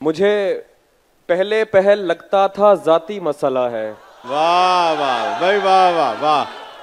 मुझे पहले पहल लगता था जाती मसला है। वाह वाह भाई, वाह वाह वाह।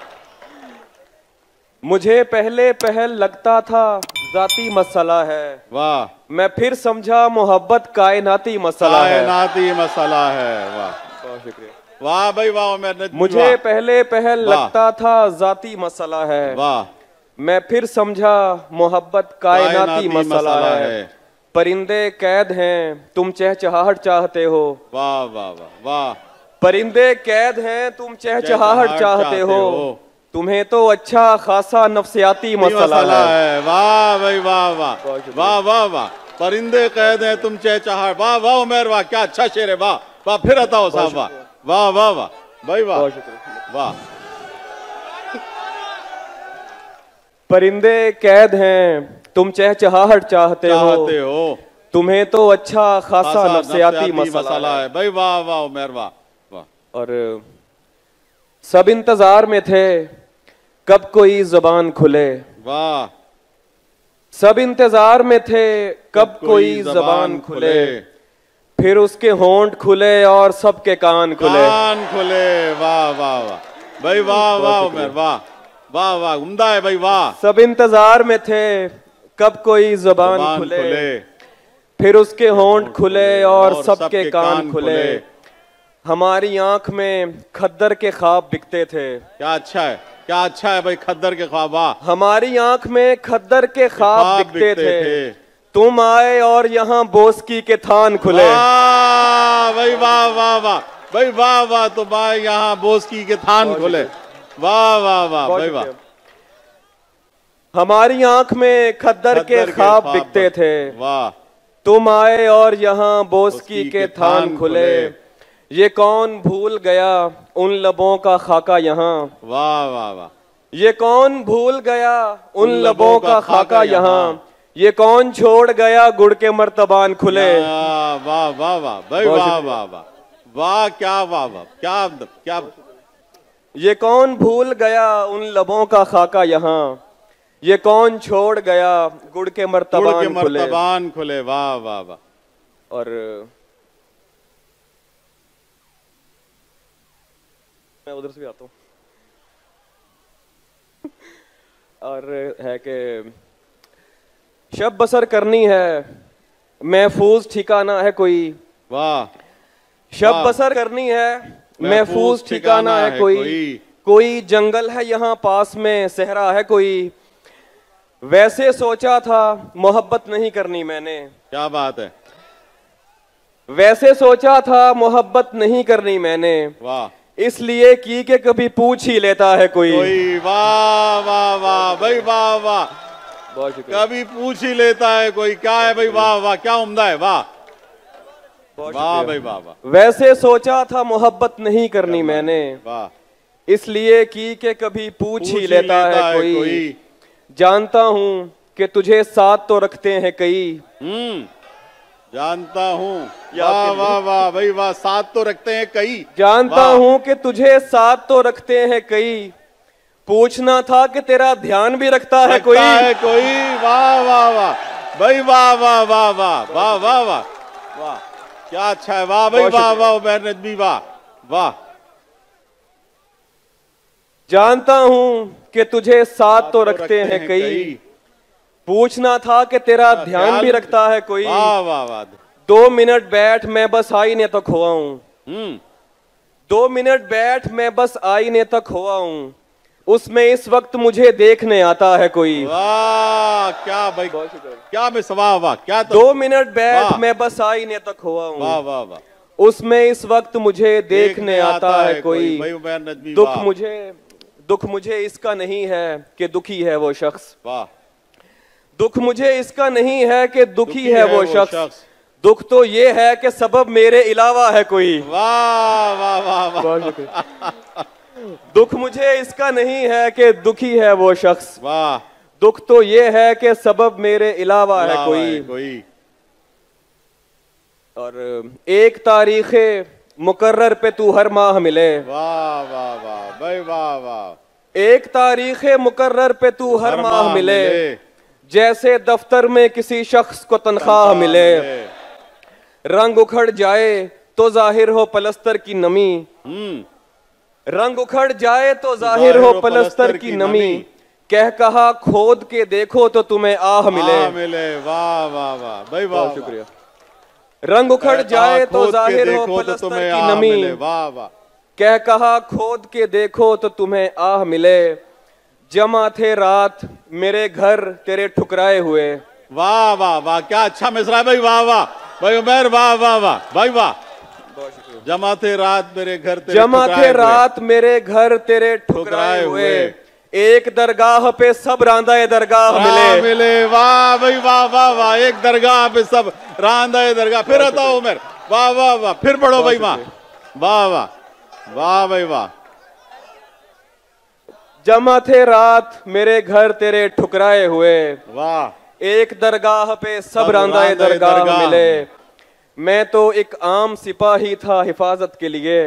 मुझे पहले पहल लगता था जाती मसला है, वाह। मैं फिर समझा मोहब्बत कायनाती मसला है। कायनाती मसला है। वाह, बहुत शुक्रिया। वाह भाई वाह। मैं मुझे पहले पहल लगता था जाती मसला है, वाह, मैं फिर समझा मोहब्बत कायनाती मसला है। परिंदे कैद हैं तुम चहचहाहट चाहते हो। वाह वाह वाह वाह। परिंदे कैद हैं तुम चहचहाहट चाहते हो, तुम्हें तो अच्छा खासा नफ्सियाती मसला है। वाह भाई वाह वाह वाह वाह वाह। परिंदे कैद हैं तुम चहचहाहट। वाह वाह उमर वाह, क्या अच्छा शेर है। वाह वाह, फिर बताओ साहब। वाह वाह वाह वाह भाई वाह वाह। परिंदे कैद हैं तुम चहचहाहट चाहते हो, तुम्हें तो अच्छा खासा नफ्सियाती मसला है। भाई वाह वाह उमर वाह वाह। और सब इंतजार में थे कब कोई जुबान खुले। वाह। सब इंतजार में थे कब कोई जुबान खुले, फिर उसके होंठ खुले और सबके कान खुले। कान खुले। वाह वाह वाह भाई वाह वाह उमर वाह वाह वाह, उम्दा है भाई वाह। सब इंतजार में थे कब कोई जुबान खुले, फिर उसके होंठ खुले और सबके कान खुले। हमारी आंख में खद्दर के ख्वाब बिकते थे। क्या अच्छा है, क्या अच्छा है भाई, खद्दर के ख्वाब। वाह। हमारी आंख में खद्दर के ख्वाब बिकते थे, तुम आए और यहाँ बोस्की के थान खुले। वाह भाई वाह वाह वाह भाई वाह वाह। तुम आए यहाँ बोस्की के थान खुले। वाह वाह वाह भाई वाह। हमारी आंख में खद्दर के ख्वाब बिकते थे, वाह। तुम आए और यहाँ बोस्की के थान खुले। ये कौन भूल गया उन लबों का खाका यहाँ। वाह वाह वाह। ये कौन भूल गया उन लबों का खाका यहाँ, ये कौन छोड़ गया गुड़ के मर्तबान खुले। वाह वाह वाह भाई वाह वाह वाह वाह। क्या वाह वाह, क्या क्या। ये कौन भूल गया उन लबों का खाका यहाँ, ये कौन छोड़ गया गुड़ के मर्तबान खुले। वाह वाह वाह। और मैं उधर से भी आता हूँ। और है कि शब बसर करनी है महफूज ठिकाना है कोई। वाह। शब बसर करनी है महफूज ठिकाना है कोई जंगल है यहाँ पास में सहरा है कोई। वैसे सोचा था मोहब्बत नहीं करनी मैंने। क्या बात है। वैसे सोचा था मोहब्बत नहीं करनी मैंने, वाह। इसलिए की के कभी पूछ ही लेता है कोई। वाह वाह वाह भाई वाह वाह। कभी पूछ ही लेता है कोई। क्या है भाई वाह वाह, क्या उम्दा है। वाह वाह भाई वाह वाह। वैसे सोचा था मोहब्बत नहीं करनी मैंने, वाह। इसलिए की के कभी पूछ ही लेता है कोई। जानता हूँ कि तुझे साथ तो रखते हैं कई। जानता हूँ। वाह वाह वाह भाई वाह। साथ तो रखते हैं कई। जानता हूँ कि तुझे साथ तो रखते हैं कई, पूछना था कि तेरा ध्यान भी रखता है कोई। वाह वाह वाह भाई वाह वाह वाह वाह वाह वाह वाह वाह। क्या अच्छा है। वाह भाई वाह वाह उमर नदवी वाह वाह। जानता हूँ कि तुझे साथ तो रखते हैं कई, पूछना था कि तेरा ध्यान भी रखता है कोई। वाह वाह वाह। 2 मिनट बैठ मैं बस आईने तक हुआ हूँ। 2 मिनट बैठ मैं बस आईने तक हुआ हूँ, उसमें इस वक्त मुझे देखने आता है कोई। वाह क्या भाई, क्या मैं वाह वाह क्या। 2 मिनट बैठ मैं बस आईने तक हुआ हूँ। वाह वाह वाह। उसमें इस वक्त मुझे देखने आता है कोई। दुख मुझे इसका नहीं है कि दुखी है वो शख्स। वाह। दुख मुझे इसका नहीं है कि दुखी है वो शख्स, दुख तो ये है कि सबब मेरे अलावा है कोई। वाह वाह वाह वाह। दुख मुझे इसका नहीं है कि दुखी है वो शख्स, वाह। दुख तो ये है कि सबब मेरे अलावा है कोई। और एक तारीखे मुकर्रर पे तू हर माह मिले। वाह वाह वाह भाई वाह वाह। एक तारीखे मुकर्रर पे तू हर माह मिले, जैसे दफ्तर में किसी शख्स को तनख्वाह मिले। रंग उखड़ जाए तो जाहिर हो पलस्तर की नमी, रंग उखड़ जाए तो जाहिर हो पलस्तर की नमी, कह कहा खोद के देखो तो तुम्हें आह मिले। वाह वाह वाह भाई वाह, शुक्रिया। रंग उखड़ जाए तो जाहिर हो पलस्तर की नमी, वाह वाह, कह कहा खोद के देखो तो तुम्हें आह मिले। जमा थे रात मेरे घर तेरे ठुकराए हुए। वाह वाह वाह, क्या अच्छा मिसरा है भाई, वाह वाह भाई उमर, वाह वाह वाह भाई वाह। जमा थे रात मेरे घर तेरे जमा थे रात मेरे घर तेरे ठुकराए हुए, एक दरगाह पे सब रांदा दरगाह मिले। वाह भाई वाह वाह वाह, एक दरगाह पे सब रांदा दरगाह। फिर आता उमर, वाह वाह वाह, फिर पढ़ो भाई, वाह वाह वाह वाह भाई वाह। जमा थे रात मेरे घर तेरे ठुकराए हुए, वाह, एक दरगाह पे सब रांदा दरगाह मिले। मैं तो एक आम सिपाही था हिफाजत के लिए,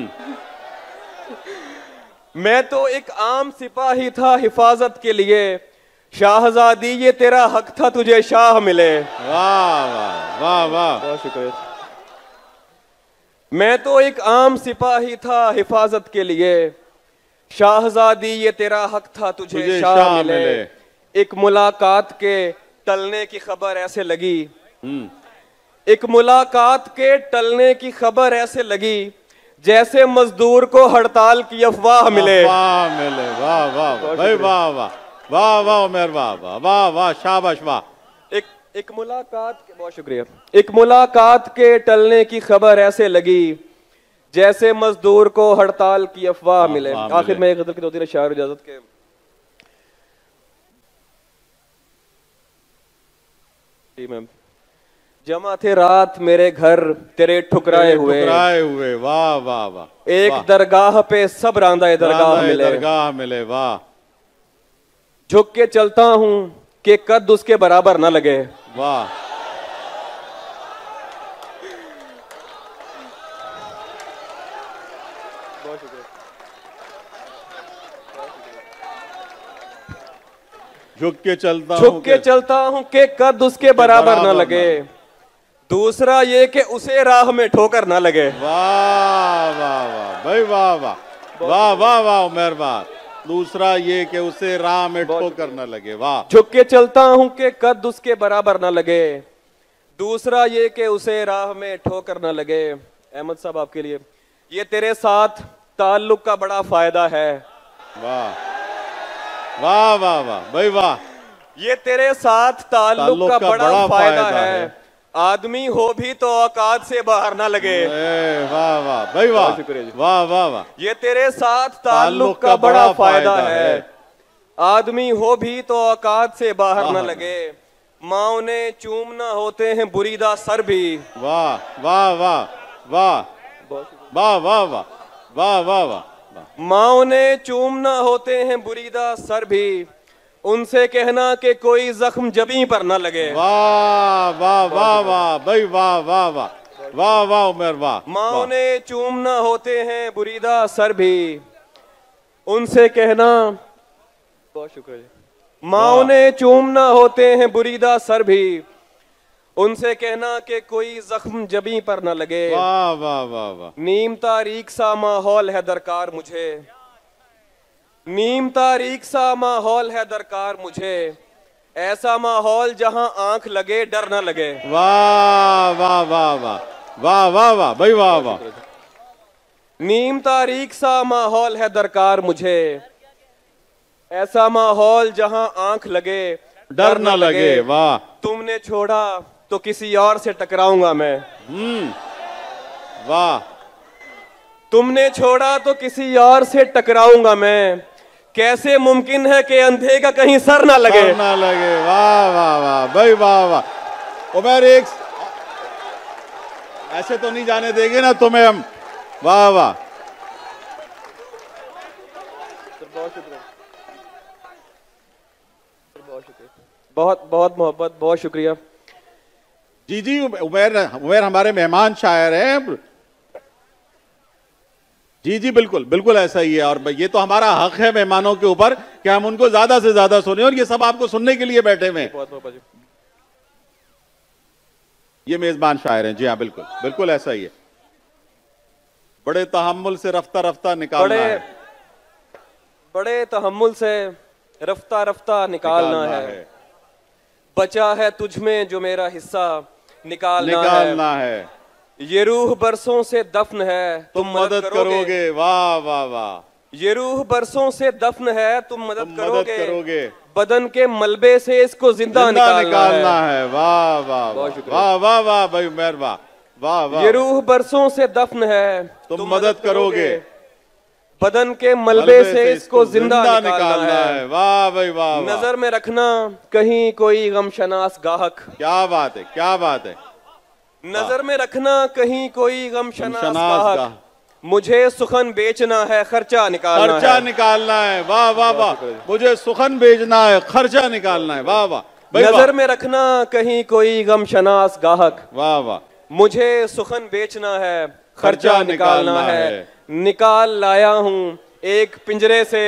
मैं तो एक आम सिपाही था हिफाजत के लिए, शाहजादी ये तेरा हक था तुझे शाह मिले। वाह वाह वाह वाह, बहुत शुक्रिया। मैं तो एक आम सिपाही था हिफाजत के लिए, शाहजादी ये तेरा हक था तुझे शाह मिले। एक मुलाकात के टलने की खबर ऐसे लगी, एक मुलाकात के टलने की खबर ऐसे लगी, जैसे मजदूर को हड़ताल की अफवाह मिले। वाह मिले, वाह वाह भाई वाह वाह वाह वाह उमर, वाह वाह वाह वाह, शाबाश वाह। एक मुलाकात के, बहुत शुक्रिया। एक मुलाकात के टलने की खबर ऐसे लगी, जैसे मजदूर को हड़ताल की अफवाह मिले। आखिर में एक गजल की दो तीन अशार इजाजत के। जी मैम। जमा थे रात मेरे घर तेरे ठुकराए हुए, वाह वाह वाह। एक दरगाह पे सब रांदा दरगाह मिले, वाह। झुक के चलता हूँ कि कद उसके बराबर न लगे, वाह। झुक के चलता हूँ कि कद उसके बराबर न लगे, दूसरा ये कि उसे राह में ठोकर न लगे। वाह वाह वाह भाई वाह वाह वाह वाह वाह उमर, वाह। दूसरा ये कि उसे राह में ठोकर न लगे, वाह। झुक के चलता हूँ कि कद उसके बराबर न लगे, दूसरा ये कि उसे राह में ठोकर न लगे। अहमद साहब आपके लिए, ये तेरे साथ ताल्लुक का बड़ा फायदा है। वाह वाह वाह वाह भाई वाह। ये तेरे साथ ताल्लुक का बड़ा फायदा है, आदमी हो भी तो औकात से बाहर ना लगे। वाह वाह भाई वाह, वाह वाह वाह। ये तेरे साथ ताल्लुक का बड़ा फायदा है, आदमी हो भी तो औकात से बाहर ना लगे। माँ ने चूमना होते हैं बुरीदा सर भी। वाह वाह वाह वाह वाह वाह वाह वाह वाह वाह। माँ ने चूमना होते हैं बुरीदा सर भी, उनसे कहना कि कोई जख्म जबी पर न लगे। वाह वाह वाह वाह भाई वाह वाह वाह वाह वाह उमर, वाह। माँ ने चूमना होते हैं बुरीदा सर भी, उनसे कहना, बहुत शुक्रिया। माँ ने चूमना होते हैं बुरीदा सर भी, उनसे कहना कि कोई जख्म जबी पर न लगे। वाह वाह वाह वाह। नीम तारीख सा माहौल है दरकार मुझे, नीम तारीख सा माहौल है दरकार मुझे, ऐसा माहौल जहां आंख लगे डर न लगे। वाह वाह वाह वाह वाह वाह वाह भाई वाह वाह। नीम तारीख सा माहौल है दरकार मुझे, ऐसा माहौल जहां आंख लगे डर न लगे। वाह। तुमने छोड़ा तो किसी और से टकराऊंगा मैं। वाह। तुमने छोड़ा तो किसी और से टकराऊंगा मैं, कैसे मुमकिन है कि अंधे का कहीं सर ना लगे। सर ना लगे। वाह वाह वाह भाई वाह वाह। उमर एक ऐसे तो नहीं जाने देंगे ना तुम्हें हम। वाह वाह। बहुत बहुत मोहब्बत, बहुत शुक्रिया। जी जी उमर हमारे मेहमान शायर हैं। जी जी बिल्कुल बिल्कुल ऐसा ही है, और ये तो हमारा हक है मेहमानों के ऊपर कि हम उनको ज्यादा से ज्यादा सुने, और ये सब आपको सुनने के लिए बैठे हुए हैं। ये मेजबान शायर हैं। जी हाँ, बिल्कुल बिल्कुल ऐसा ही है। बड़े तहम्मुल से रफ्ता रफ्ता निकालना है, बड़े तहम्मुल से रफ्ता रफ्ता निकालना है। बचा है तुझ में जो मेरा हिस्सा निकालना है। ये रूह बरसों से दफन है, तुम मदद करोगे। वाह वाह वाह। ये रूह बरसों से दफन है, तुम मदद करोगे। बदन के मलबे से इसको जिंदा निकालना है। वाह वाह वाह वाह वाह भाई उमर, वाह वाह वाह। ये रूह बरसों से दफन है, तुम मदद करोगे। बदन के मलबे से इसको जिंदा निकालना है। वाह भाई वाह। नजर में रखना कहीं कोई गमशनास गाहक। क्या बात है, क्या बात है। नजर में रखना कहीं कोई गमशनास गाहक। मुझे सुखन बेचना है, खर्चा निकालना है। वाह वाह वाह। मुझे सुखन बेचना है, खर्चा निकालना है। वाह वाह। नजर में रखना कहीं कोई गमशनास गाहक। वाह वाह। मुझे सुखन बेचना है, खर्चा निकालना है। निकाल लाया हूँ एक पिंजरे से।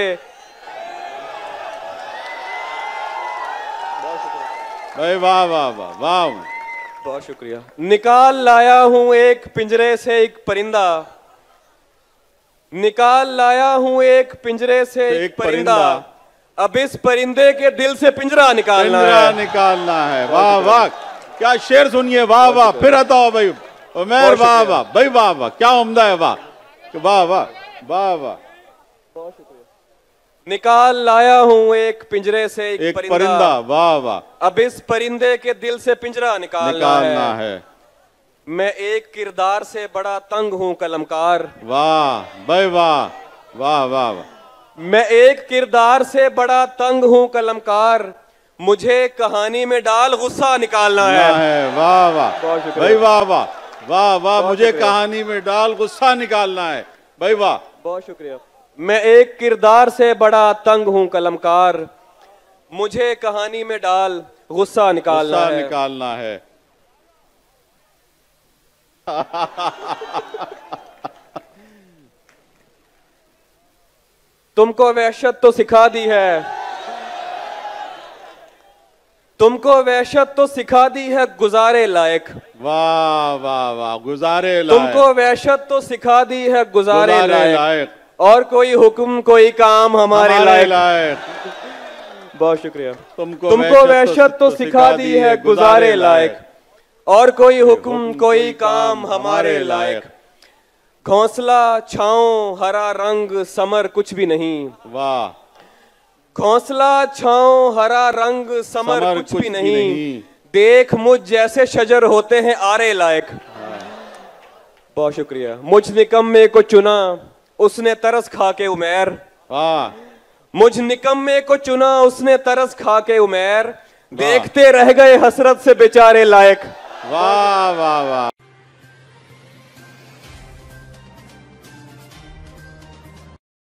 भाई वाह वाह वाह वाह, बहुत शुक्रिया। निकाल लाया हूँ एक पिंजरे से एक परिंदा। निकाल लाया हूँ एक पिंजरे से एक परिंदा। अब इस परिंदे के दिल से पिंजरा निकालना है। वाह वाह, क्या शेर सुनिए। वाह वाह। फिर बताओ भाई उमर। वाह वाह भाई, वाह वाह, क्या उम्दा है। वाह वाह वाह वाह वाह। बहुत शुक्रिया। निकाल लाया हूँ एक पिंजरे से एक परिंदा। वाह वाह। अब इस परिंदे के दिल से पिंजरा निकालना है। मैं एक किरदार से बड़ा तंग हूँ कलमकार। वाह भाई वाह वाह वाह वाह। मैं एक किरदार से बड़ा तंग हूँ कलमकार। मुझे कहानी में डाल गुस्सा निकालना है। वाह वाह भाई वाह वाह वाह वाह। मुझे कहानी में डाल गुस्सा निकालना है। भाई वाह, बहुत शुक्रिया। मैं एक किरदार से बड़ा तंग हूँ कलमकार। मुझे कहानी में डाल गुस्सा निकालना है। तुमको वहशत तो सिखा दी है, तुमको वहशत तो सिखा दी है गुजारे लायक। वाह वाह वाह। गुजारे लायक। तुमको वहशत तो सिखा दी है गुजारे लायक। और कोई हुक्म कोई काम हमारे लायक। बहुत शुक्रिया। तुमको वहशत तो सिखा दी है गुजारे लायक। और कोई हुक्म कोई काम हमारे लायक। घोंसला छाओ हरा रंग समर कुछ भी नहीं। वाह। घोंसला छाओ हरा रंग समर कुछ भी नहीं। देख मुझ जैसे शजर होते हैं आरे लायक। बहुत शुक्रिया। मुझ निकम्मे को चुना उसने तरस खा के उमैर। मुझ निकम्मे को चुना उसने तरस खा के उमैर। देखते रह गए हसरत से बेचारे लायक। वाह वाह वाह।